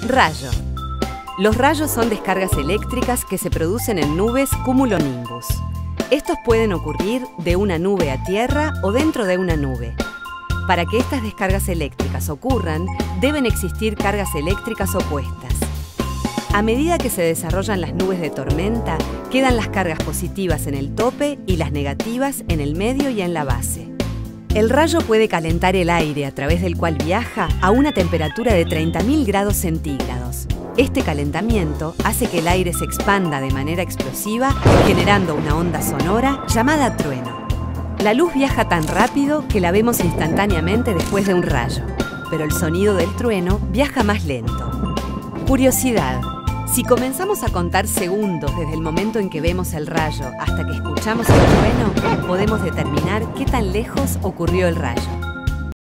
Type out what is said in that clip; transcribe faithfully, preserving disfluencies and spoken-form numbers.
Rayo. Los rayos son descargas eléctricas que se producen en nubes cumulonimbus. Estos pueden ocurrir de una nube a tierra o dentro de una nube. Para que estas descargas eléctricas ocurran, deben existir cargas eléctricas opuestas. A medida que se desarrollan las nubes de tormenta, quedan las cargas positivas en el tope y las negativas en el medio y en la base. El rayo puede calentar el aire a través del cual viaja a una temperatura de treinta mil grados centígrados. Este calentamiento hace que el aire se expanda de manera explosiva, generando una onda sonora llamada trueno. La luz viaja tan rápido que la vemos instantáneamente después de un rayo, pero el sonido del trueno viaja más lento. Curiosidad: si comenzamos a contar segundos desde el momento en que vemos el rayo hasta que escuchamos el trueno, podemos determinar qué tan lejos ocurrió el rayo.